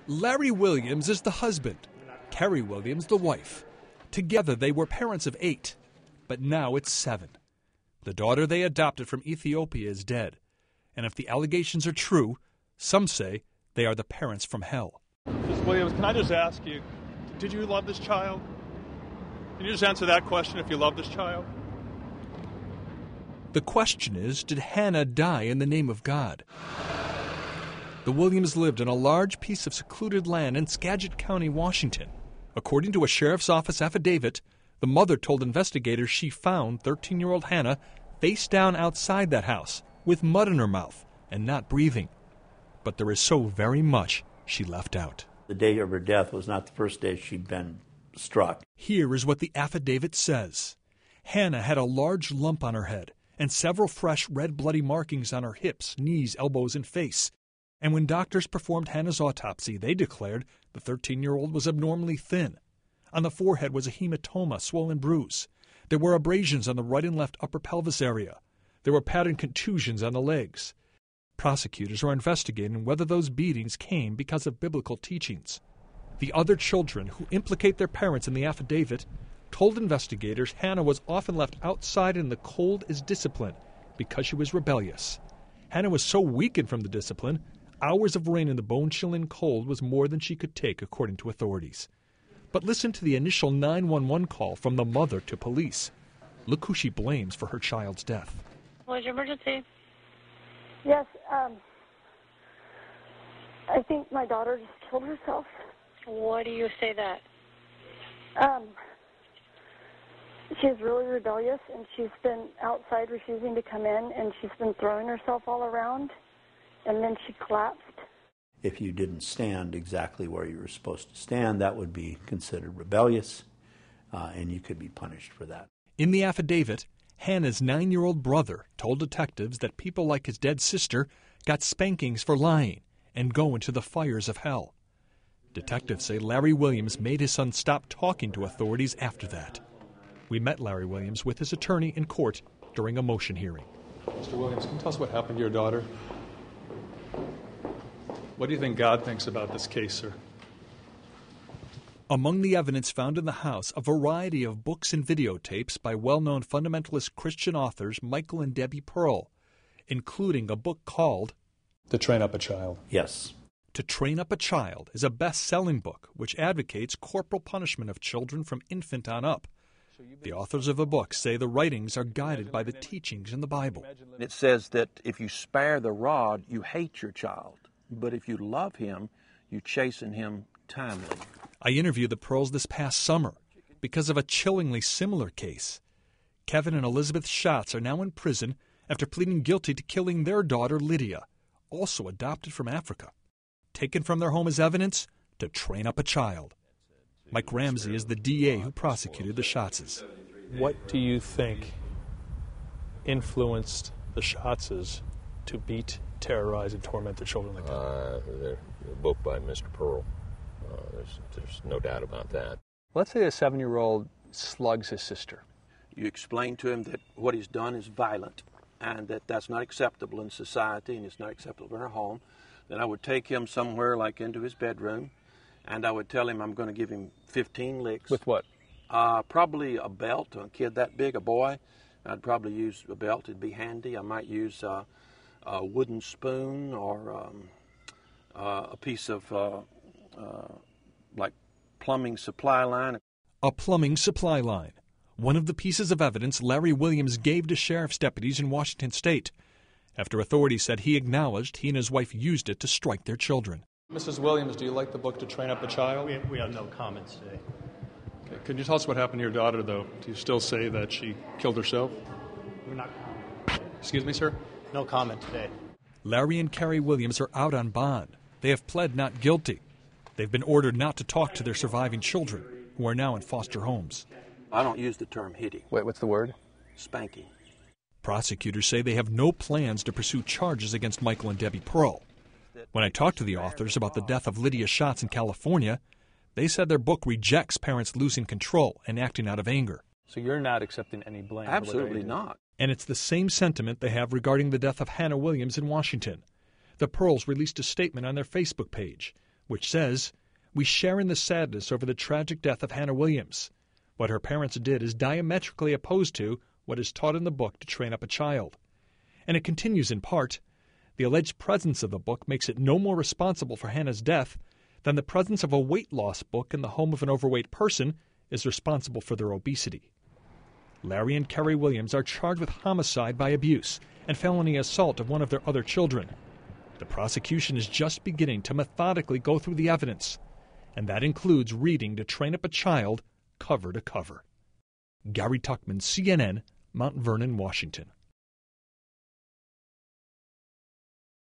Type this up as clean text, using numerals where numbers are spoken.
Larry Williams is the husband, Carrie Williams the wife. Together they were parents of 8, but now it's 7. The daughter they adopted from Ethiopia is dead, and if the allegations are true, some say they are the parents from hell. Ms. Williams, can I just ask you, did you love this child? Can you just answer that question, if you love this child? The question is, did Hannah die in the name of God? The Williams lived on a large piece of secluded land in Skagit County, Washington. According to a sheriff's office affidavit, the mother told investigators she found 13-year-old Hannah face down outside that house with mud in her mouth and not breathing. But there is so very much she left out. The day of her death was not the first day she'd been struck. Here is what the affidavit says. Hannah had a large lump on her head and several fresh red bloody markings on her hips, knees, elbows, and face. And when doctors performed Hannah's autopsy, they declared the 13-year-old was abnormally thin. On the forehead was a hematoma, swollen bruise. There were abrasions on the right and left upper pelvis area. There were patterned contusions on the legs. Prosecutors are investigating whether those beatings came because of biblical teachings. The other children who implicate their parents in the affidavit told investigators Hannah was often left outside in the cold as discipline because she was rebellious. Hannah was so weakened from the discipline, hours of rain in the bone-chilling cold was more than she could take, according to authorities. But listen to the initial 911 call from the mother to police. Look who she blames for her child's death. What is your emergency? Yes, I think my daughter just killed herself. Why do you say that? She's really rebellious, and she's been outside refusing to come in, and she's been throwing herself all around, and then she collapsed. If you didn't stand exactly where you were supposed to stand, that would be considered rebellious, and you could be punished for that. In the affidavit, Hannah's 9-year-old brother told detectives that people like his dead sister got spankings for lying and go into the fires of hell. Detectives say Larry Williams made his son stop talking to authorities after that. We met Larry Williams with his attorney in court during a motion hearing. Mr. Williams, can you tell us what happened to your daughter? What do you think God thinks about this case, sir? Among the evidence found in the house, a variety of books and videotapes by well-known fundamentalist Christian authors Michael and Debbie Pearl, including a book called To Train Up a Child. Yes. To Train Up a Child is a best-selling book which advocates corporal punishment of children from infant on up. The authors of the book say the writings are guided by the teachings in the Bible. It says that if you spare the rod, you hate your child. But if you love him, you chasten him timely. I interviewed the Pearls this past summer because of a chillingly similar case. Kevin and Elizabeth Schatz are now in prison after pleading guilty to killing their daughter Lydia, also adopted from Africa. Taken from their home as evidence to train up a child. Mike Ramsey is the DA who prosecuted the Schatzes. What do you think influenced the Schatzes to beat, terrorize, and torment their children like that? The book by Mr. Pearl. There's no doubt about that. Let's say a 7-year-old slugs his sister. You explain to him that what he's done is violent and that that's not acceptable in society and it's not acceptable in our home. Then I would take him somewhere like into his bedroom and I would tell him I'm going to give him 15 licks. With what? Probably a belt. A kid that big, a boy, I'd probably use a belt. It'd be handy. I might use a wooden spoon or a piece of like plumbing supply line. A plumbing supply line. One of the pieces of evidence Larry Williams gave to sheriff's deputies in Washington State after authorities said he acknowledged he and his wife used it to strike their children. Mrs. Williams, do you like the book To Train Up a Child? We have no comments today. Okay. Could you tell us what happened to your daughter, though? Do you still say that she killed herself? We're not. Excuse me, sir? No comment today. Larry and Carrie Williams are out on bond. They have pled not guilty. They've been ordered not to talk to their surviving children, who are now in foster homes. I don't use the term hitting. Wait, what's the word? Spanking. Prosecutors say they have no plans to pursue charges against Michael and Debbie Pearl. When I talked to the authors about the death of Lydia Schatz in California, they said their book rejects parents losing control and acting out of anger. So you're not accepting any blame? Absolutely not. And it's the same sentiment they have regarding the death of Hannah Williams in Washington. The Pearls released a statement on their Facebook page. which says, "We share in the sadness over the tragic death of Hannah Williams. What her parents did is diametrically opposed to what is taught in the book to train up a child." And it continues in part, "The alleged presence of the book makes it no more responsible for Hannah's death than the presence of a weight loss book in the home of an overweight person is responsible for their obesity." Larry and Kerry Williams are charged with homicide by abuse and felony assault of one of their other children. The prosecution is just beginning to methodically go through the evidence, and that includes reading To Train Up a Child cover to cover. Gary Tuchman, CNN, Mount Vernon, Washington.